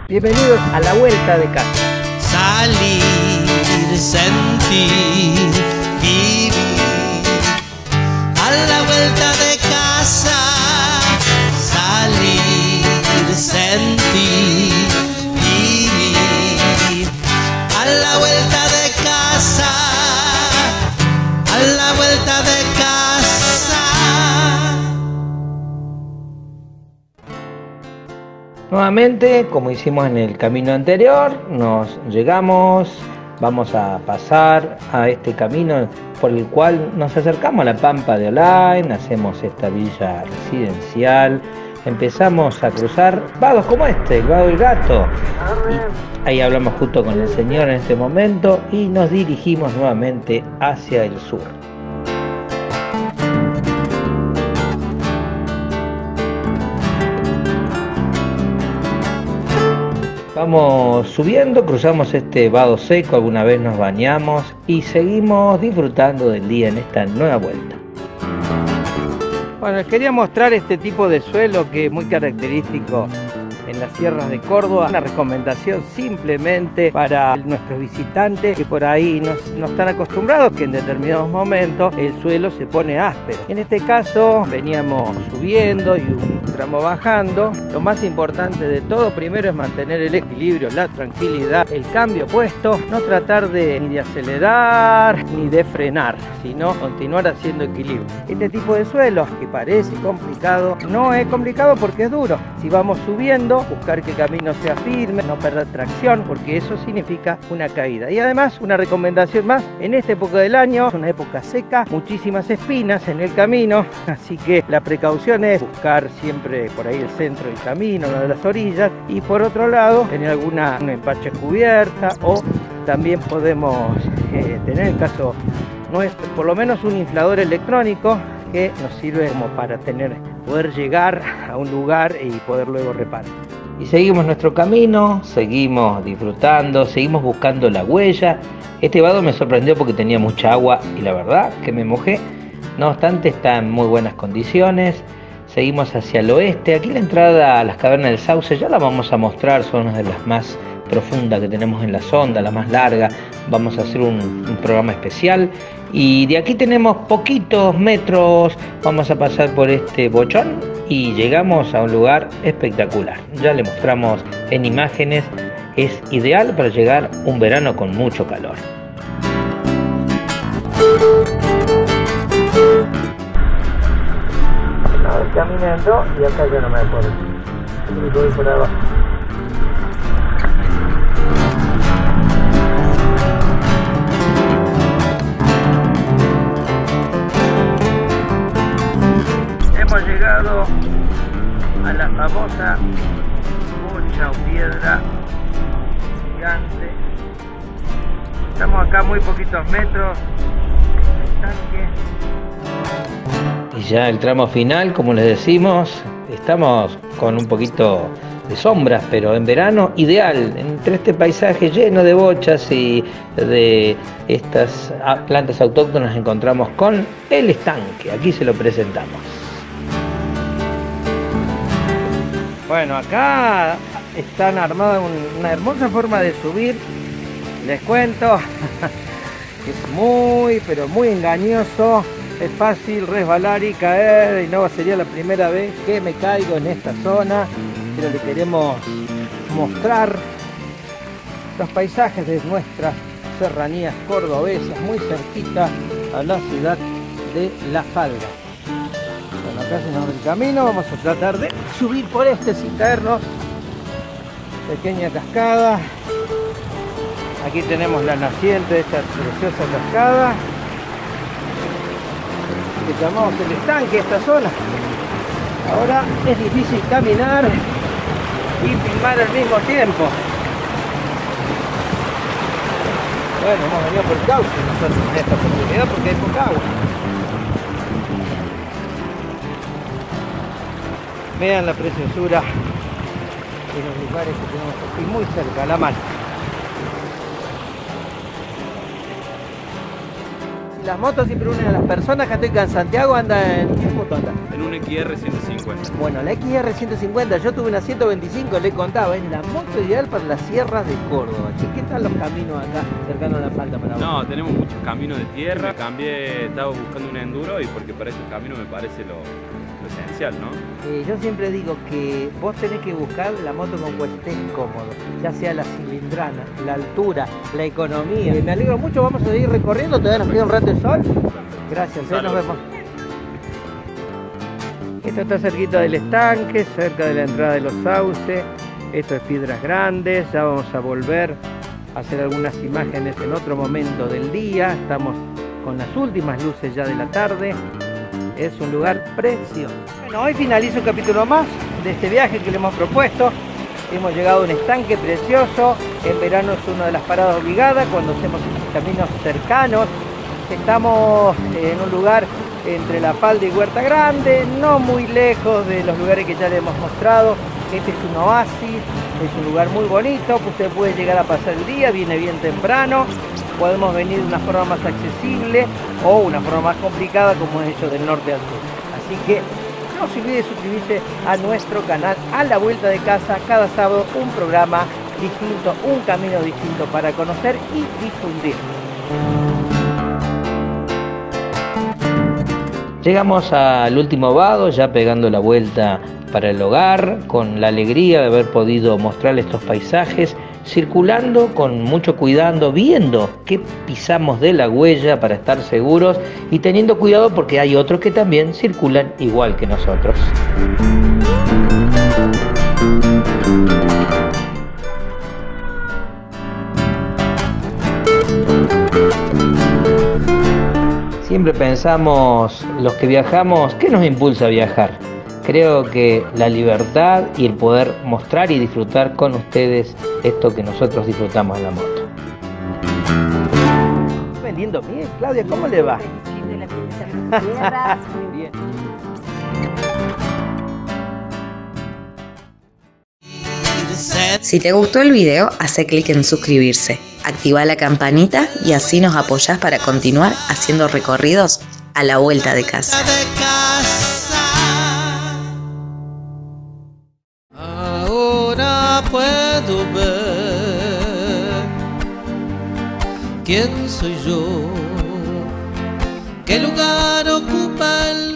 Bienvenidos a la vuelta de casa. Salir, sentir, vivir. A la vuelta de casa. Salir, sentir, vivir. A la vuelta de casa. A la vuelta de casa. Nuevamente, como hicimos en el camino anterior, vamos a pasar a este camino por el cual nos acercamos a la Pampa de Olain, hacemos esta villa residencial, empezamos a cruzar vados como este, el Vado del Gato, y ahí hablamos justo con el señor en este momento y nos dirigimos nuevamente hacia el sur. Vamos subiendo, cruzamos este vado seco, alguna vez nos bañamos y seguimos disfrutando del día en esta nueva vuelta. Bueno, les quería mostrar este tipo de suelo que es muy característico en las sierras de Córdoba. Una recomendación simplemente para nuestros visitantes que por ahí no están acostumbrados que en determinados momentos el suelo se pone áspero. En este caso veníamos subiendo y un tramo bajando. Lo más importante de todo primero es mantener el equilibrio, la tranquilidad, el cambio puesto, no tratar ni de acelerar ni de frenar, sino continuar haciendo equilibrio. Este tipo de suelos que parece complicado, no es complicado porque es duro. Si vamos subiendo, buscar que el camino sea firme, no perder tracción, porque eso significa una caída. Y además, una recomendación más, en esta época del año, es una época seca, muchísimas espinas en el camino, así que la precaución es buscar siempre por ahí el centro del camino, una de las orillas, y por otro lado, tener alguna empache cubierta, o también podemos tener, en caso nuestro, por lo menos un inflador electrónico que nos sirve como para poder llegar a un lugar y poder luego reparar. Y seguimos nuestro camino, seguimos disfrutando, seguimos buscando la huella. Este vado me sorprendió porque tenía mucha agua y la verdad que me mojé. No obstante, está en muy buenas condiciones. Seguimos hacia el oeste. Aquí la entrada a las cavernas del Sauce ya la vamos a mostrar, son una de las más profundas que tenemos en la sonda, la más larga. Vamos a hacer un programa especial. Y de aquí tenemos poquitos metros, vamos a pasar por este bochón y llegamos a un lugar espectacular. Ya le mostramos en imágenes, es ideal para llegar un verano con mucho calor. Ahora caminando y acá ya no me acuerdo. Voy por abajo. Hemos llegado a la famosa bocha o piedra gigante. Estamos acá muy poquitos metros del estanque. Y ya el tramo final, como les decimos, estamos con un poquito de sombras, pero en verano ideal, entre este paisaje lleno de bochas y de estas plantas autóctonas encontramos con el estanque. Aquí se lo presentamos. Bueno, acá están armadas una hermosa forma de subir. Les cuento, es muy, pero muy engañoso. Es fácil resbalar y caer, y no sería la primera vez que me caigo en esta zona. Pero le queremos mostrar los paisajes de nuestras serranías cordobesas, muy cerquita a la ciudad de La Falda. Bueno, acá se nos abre el camino, vamos a tratar de subir por este sin caernos. Pequeña cascada. Aquí tenemos la naciente de esta preciosa cascada que llamamos el estanque, esta zona. Ahora es difícil caminar y filmar al mismo tiempo. Bueno, hemos venido por el cauce nosotros en esta oportunidad porque hay poca agua. Vean la preciosura de los lugares que tenemos aquí muy cerca, a la mano. Las motos siempre unen a las personas. Que estoy acá en Santiago, anda en... ¿Qué moto anda? En un XR 150. Bueno, la XR 150, yo tuve una 125, le contaba, es la moto ideal para las sierras de Córdoba. Che, ¿qué tal los caminos acá cercanos a La Falda para vos? No, tenemos muchos caminos de tierra. Estaba buscando un enduro y porque para estos caminos me parece lo esencial, ¿no? Yo siempre digo que vos tenés que buscar la moto con que estés cómodo, ya sea la cilindrada, la altura, la economía. Me alegro mucho, vamos a seguir recorriendo, todavía nos queda un rato de sol. Gracias, nos vemos. Esto está cerquita del estanque, cerca de la entrada de los sauces. Esto es Piedras Grandes, ya vamos a volver a hacer algunas imágenes en otro momento del día. Estamos con las últimas luces ya de la tarde. Es un lugar precioso. Bueno, hoy finaliza un capítulo más de este viaje que le hemos propuesto. Hemos llegado a un estanque precioso. En verano es una de las paradas obligadas cuando hacemos caminos cercanos. Estamos en un lugar entre La Falda y Huerta Grande, no muy lejos de los lugares que ya le hemos mostrado. Este es un oasis, es un lugar muy bonito, que usted puede llegar a pasar el día, viene bien temprano. Podemos venir de una forma más accesible o una forma más complicada como es hecho del norte al sur. Así que no se olvide suscribirse a nuestro canal A la Vuelta de Casa. Cada sábado un programa distinto, un camino distinto para conocer y difundir. Llegamos al último vado, ya pegando la vuelta para el hogar, con la alegría de haber podido mostrarles estos paisajes, circulando con mucho cuidado, viendo qué pisamos de la huella para estar seguros y teniendo cuidado porque hay otros que también circulan igual que nosotros. Siempre pensamos, los que viajamos, ¿qué nos impulsa a viajar? Creo que la libertad y el poder mostrar y disfrutar con ustedes esto que nosotros disfrutamos en la moto. Vendiendo bien, Claudia, ¿cómo le va? Bien. Si te gustó el video, hace clic en suscribirse, activa la campanita y así nos apoyás para continuar haciendo recorridos a la vuelta de casa. Ahora puedo ver quién soy yo, qué lugar ocupa el